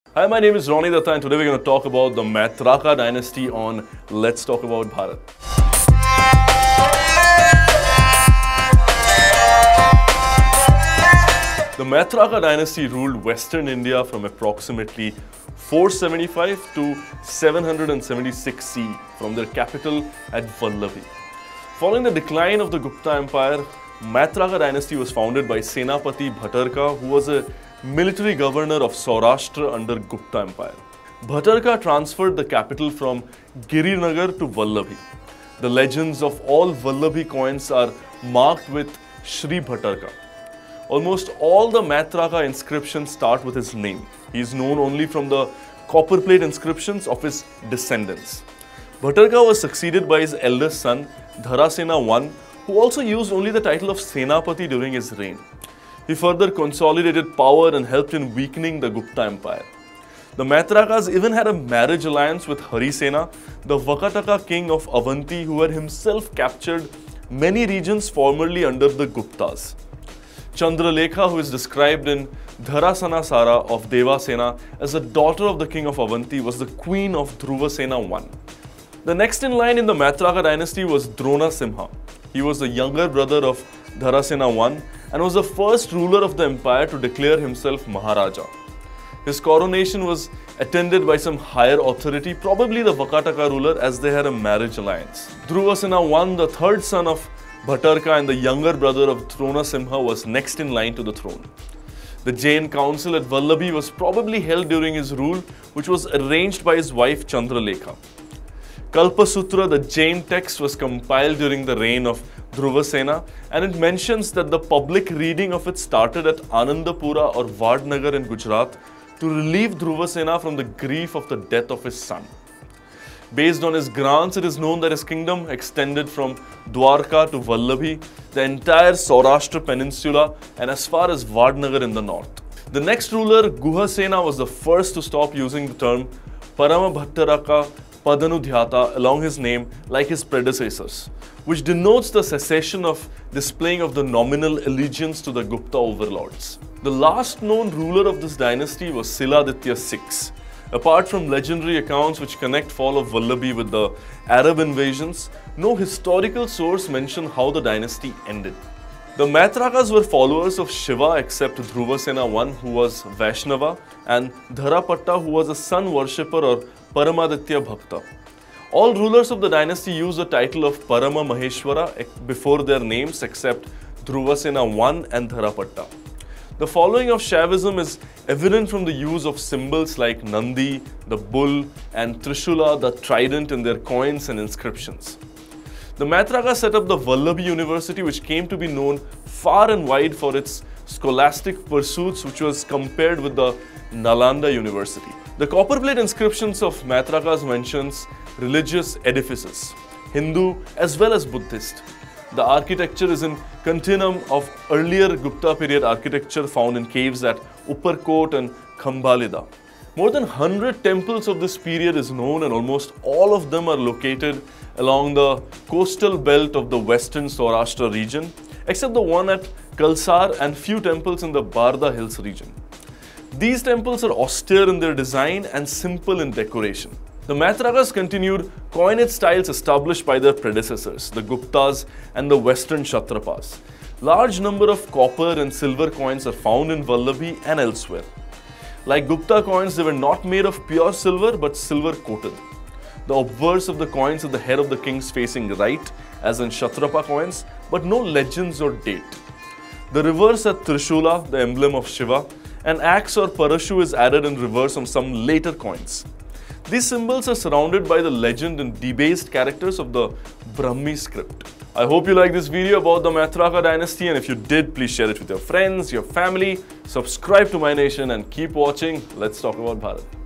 Hi, my name is Ronnie Datta and today we're going to talk about the Maitraka Dynasty on Let's Talk About Bharat. The Maitraka Dynasty ruled Western India from approximately 475 to 776 CE from their capital at Vallabhi. Following the decline of the Gupta Empire, Maitraka Dynasty was founded by Senapati Bhatarka, who was a military governor of Saurashtra under Gupta Empire. Bhatarka transferred the capital from Girinagar to Vallabhi. The legends of all Vallabhi coins are marked with Shri Bhatarka. Almost all the Maitraka inscriptions start with his name. He is known only from the copper plate inscriptions of his descendants. Bhatarka was succeeded by his eldest son, Dharasena I, who also used only the title of Senapati during his reign. He further consolidated power and helped in weakening the Gupta Empire. The Maitrakas even had a marriage alliance with Harisena, the Vakataka king of Avanti, who had himself captured many regions formerly under the Guptas. Chandralekha, who is described in Dharasana Sara of Devasena as the daughter of the king of Avanti, was the queen of Dhruvasena I. The next in line in the Maitraka dynasty was Drona Simha. He was the younger brother of Dharasena I and was the first ruler of the empire to declare himself Maharaja. His coronation was attended by some higher authority, probably the Vakataka ruler, as they had a marriage alliance. Dhruvasena I, the third son of Bhatarka and the younger brother of Drona Simha, was next in line to the throne. The Jain council at Vallabhi was probably held during his rule, which was arranged by his wife Chandralekha. Kalpasutra, the Jain text, was compiled during the reign of Dhruvasena, and it mentions that the public reading of it started at Anandapura or Vadnagar in Gujarat to relieve Dhruvasena from the grief of the death of his son. Based on his grants, it is known that his kingdom extended from Dwarka to Vallabhi, the entire Saurashtra peninsula, and as far as Vadnagar in the north. The next ruler, Guhasena, was the first to stop using the term Paramabhattaraka Padanudhyata along his name like his predecessors, which denotes the cessation of displaying of the nominal allegiance to the Gupta overlords. The last known ruler of this dynasty was Siladitya VI. Apart from legendary accounts which connect fall of Vallabhi with the Arab invasions, no historical source mentions how the dynasty ended. The Maitrakas were followers of Shiva except Dhruvasena I, who was Vaishnava, and Dharapatta, who was a sun worshipper or Paramaditya Bhakta. All rulers of the dynasty used the title of Parama Maheshwara before their names except Dhruvasena I and Dharapatta. The following of Shaivism is evident from the use of symbols like Nandi, the bull, and Trishula, the trident, in their coins and inscriptions. The Maitrakas set up the Vallabhi University, which came to be known far and wide for its scholastic pursuits, which was compared with the Nalanda University. The copper plate inscriptions of Maitrakas mentions religious edifices, Hindu as well as Buddhist. The architecture is in continuum of earlier Gupta period architecture found in caves at Upperkot and Khambalida. More than 100 temples of this period is known, and almost all of them are located along the coastal belt of the western Saurashtra region, except the one at Kalsar and few temples in the Barda Hills region. These temples are austere in their design and simple in decoration. The Maitrakas continued coinage styles established by their predecessors, the Guptas and the Western Kshatrapas. Large number of copper and silver coins are found in Vallabhi and elsewhere. Like Gupta coins, they were not made of pure silver but silver coated. The obverse of the coins are the head of the kings facing right, as in Kshatrapa coins, but no legends or date. The reverse at Trishula, the emblem of Shiva, an axe or parashu is added in reverse on some later coins. These symbols are surrounded by the legend and debased characters of the Brahmi script. I hope you like this video about the Maitraka dynasty, and if you did, please share it with your friends, your family, subscribe to MyNation, and keep watching Let's Talk About Bharat.